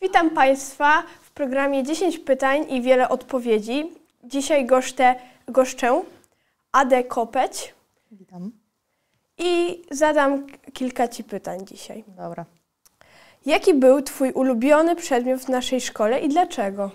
Witam Państwa w programie 10 pytań i wiele odpowiedzi. Dzisiaj goszczę Adę Kopeć. Witam. I zadam kilka Ci pytań dzisiaj. Dobra. Jaki był Twój ulubiony przedmiot w naszej szkole i dlaczego?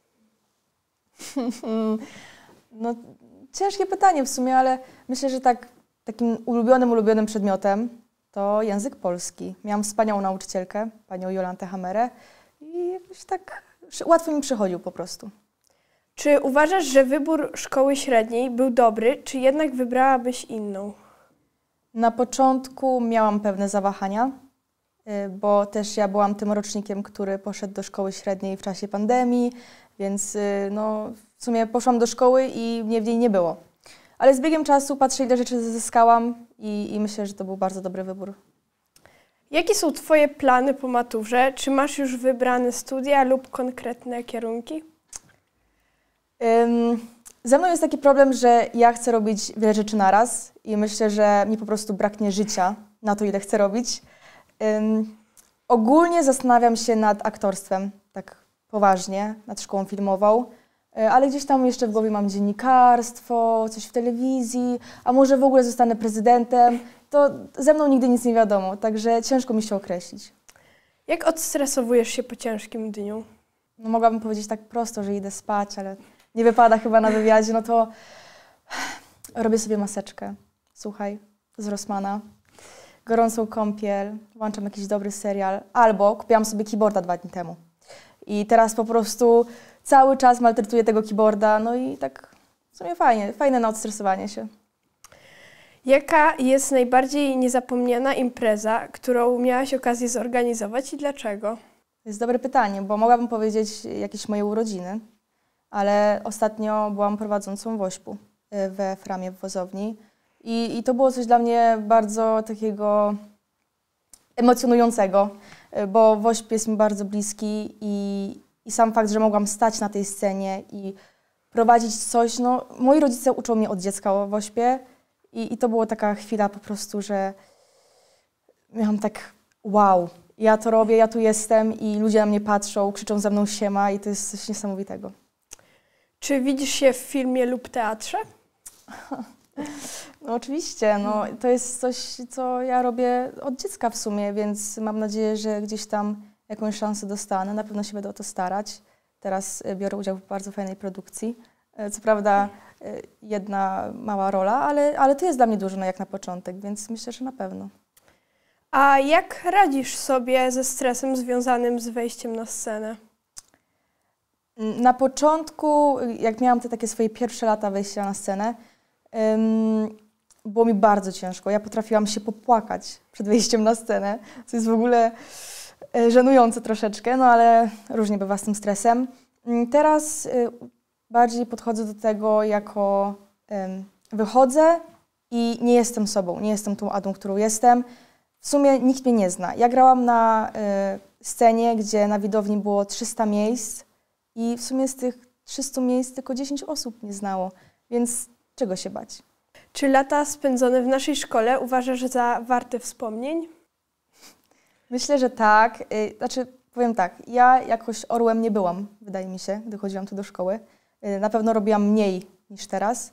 No, ciężkie pytanie w sumie, ale myślę, że takim ulubionym przedmiotem to język polski. Miałam wspaniałą nauczycielkę, panią Jolantę Hamerę i jakoś tak łatwo mi przychodził po prostu. Czy uważasz, że wybór szkoły średniej był dobry, czy jednak wybrałabyś inną? Na początku miałam pewne zawahania, bo też ja byłam tym rocznikiem, który poszedł do szkoły średniej w czasie pandemii, więc no, w sumie poszłam do szkoły i mnie w niej nie było. Ale z biegiem czasu patrzę, ile rzeczy zyskałam i myślę, że to był bardzo dobry wybór. Jakie są Twoje plany po maturze? Czy masz już wybrane studia lub konkretne kierunki? Ze mną jest taki problem, że ja chcę robić wiele rzeczy naraz i myślę, że mi po prostu braknie życia na to, ile chcę robić. Ogólnie zastanawiam się nad aktorstwem, tak poważnie, nad szkołą filmową, ale gdzieś tam jeszcze w głowie mam dziennikarstwo, coś w telewizji, a może w ogóle zostanę prezydentem. To ze mną nigdy nic nie wiadomo, także ciężko mi się określić. Jak odstresowujesz się po ciężkim dniu? No, mogłabym powiedzieć tak prosto, że idę spać, ale nie wypada chyba na wywiadzie, no to robię sobie maseczkę, słuchaj, z Rossmana, gorącą kąpiel, włączam jakiś dobry serial, albo kupiłam sobie keyboarda 2 dni temu. I teraz po prostu cały czas maltretuję tego keyboarda, no i tak w sumie fajne na odstresowanie się. Jaka jest najbardziej niezapomniana impreza, którą miałaś okazję zorganizować i dlaczego? To jest dobre pytanie, bo mogłabym powiedzieć jakieś moje urodziny, ale ostatnio byłam prowadzącą WOŚP-u we Framie w Wozowni i to było coś dla mnie bardzo takiego emocjonującego, bo WOŚP jest mi bardzo bliski i sam fakt, że mogłam stać na tej scenie i prowadzić coś, no moi rodzice uczą mnie od dziecka o WOŚP-ie i to była taka chwila po prostu, że miałam tak wow, ja to robię, ja tu jestem i ludzie na mnie patrzą, krzyczą ze mną siema i to jest coś niesamowitego. Czy widzisz się w filmie lub teatrze? No oczywiście, no, to jest coś, co ja robię od dziecka w sumie, więc mam nadzieję, że gdzieś tam jakąś szansę dostanę. Na pewno się będę o to starać. Teraz biorę udział w bardzo fajnej produkcji. Co prawda jedna mała rola, ale to jest dla mnie dużo jak na początek, więc myślę, że na pewno. A jak radzisz sobie ze stresem związanym z wejściem na scenę? Na początku, jak miałam te takie swoje pierwsze lata wejścia na scenę, było mi bardzo ciężko. Ja potrafiłam się popłakać przed wejściem na scenę, co jest w ogóle żenujące troszeczkę, no ale różnie bywa z tym stresem. Teraz bardziej podchodzę do tego jako wychodzę i nie jestem sobą, nie jestem tą Adą, którą jestem. W sumie nikt mnie nie zna. Ja grałam na scenie, gdzie na widowni było 300 miejsc i w sumie z tych 300 miejsc tylko 10 osób mnie znało, więc czego się bać? Czy lata spędzone w naszej szkole uważasz za warte wspomnień? Myślę, że tak. Znaczy, powiem tak, ja jakoś orłem nie byłam, wydaje mi się, gdy chodziłam tu do szkoły. Na pewno robiłam mniej niż teraz.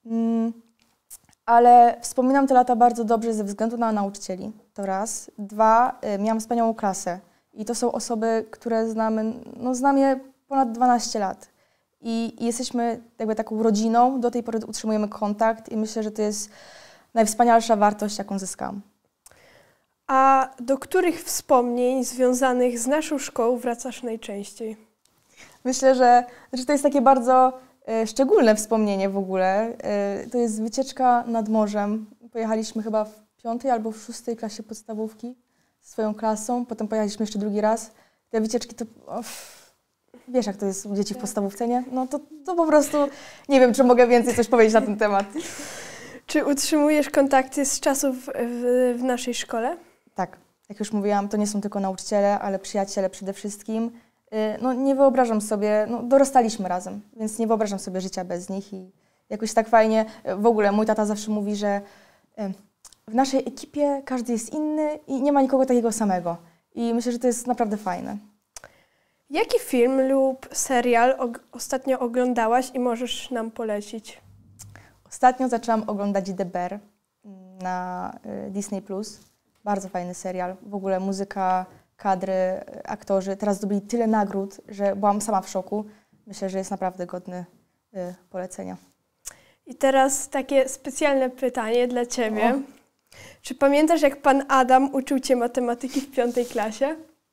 Ale wspominam te lata bardzo dobrze ze względu na nauczycieli, to raz. 2, miałam wspaniałą klasę i to są osoby, które znamy, no znam je ponad 12 lat. I jesteśmy jakby taką rodziną, do tej pory utrzymujemy kontakt i myślę, że to jest najwspanialsza wartość, jaką zyskałam. A do których wspomnień związanych z naszą szkołą wracasz najczęściej? Myślę, że to jest takie bardzo szczególne wspomnienie w ogóle. To jest wycieczka nad morzem. Pojechaliśmy chyba w 5. albo w 6. klasie podstawówki z swoją klasą. Potem pojechaliśmy jeszcze drugi raz. Te wycieczki to... Wiesz, jak to jest u dzieci w podstawówce, nie? No to po prostu nie wiem, czy mogę więcej coś powiedzieć na ten temat. Czy utrzymujesz kontakty z czasów w naszej szkole? Tak. Jak już mówiłam, to nie są tylko nauczyciele, ale przyjaciele przede wszystkim. No nie wyobrażam sobie, no dorastaliśmy razem, więc nie wyobrażam sobie życia bez nich i jakoś tak fajnie. W ogóle mój tata zawsze mówi, że w naszej ekipie każdy jest inny i nie ma nikogo takiego samego. I myślę, że to jest naprawdę fajne. Jaki film lub serial ostatnio oglądałaś i możesz nam polecić? Ostatnio zaczęłam oglądać The Bear na Disney+. Bardzo fajny serial. W ogóle muzyka, kadry, aktorzy. Teraz zdobyli tyle nagród, że byłam sama w szoku. Myślę, że jest naprawdę godny polecenia. I teraz takie specjalne pytanie dla Ciebie. Czy pamiętasz, jak pan Adam uczył Cię matematyki w 5. klasie?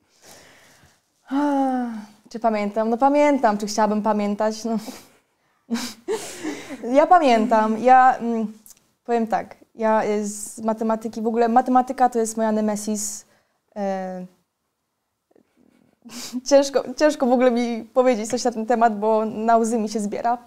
Czy pamiętam? No pamiętam. Czy chciałabym pamiętać? No. Ja pamiętam. Powiem tak. Ja z matematyki, w ogóle matematyka to jest moja nemesis. Ciężko w ogóle mi powiedzieć coś na ten temat, bo na łzy mi się zbiera.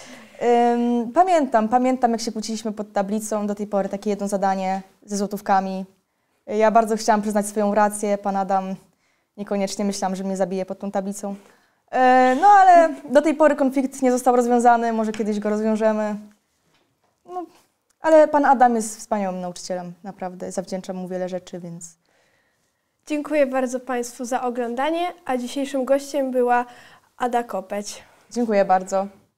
Pamiętam, jak się kłóciliśmy pod tablicą, do tej pory takie jedno zadanie ze złotówkami. Ja bardzo chciałam przyznać swoją rację, pan Adam niekoniecznie myślałam, że mnie zabije pod tą tablicą. No ale do tej pory konflikt nie został rozwiązany, może kiedyś go rozwiążemy. No, ale pan Adam jest wspaniałym nauczycielem, naprawdę, zawdzięczam mu wiele rzeczy, więc... Dziękuję bardzo Państwu za oglądanie, a dzisiejszym gościem była Ada Kopeć. Dziękuję bardzo.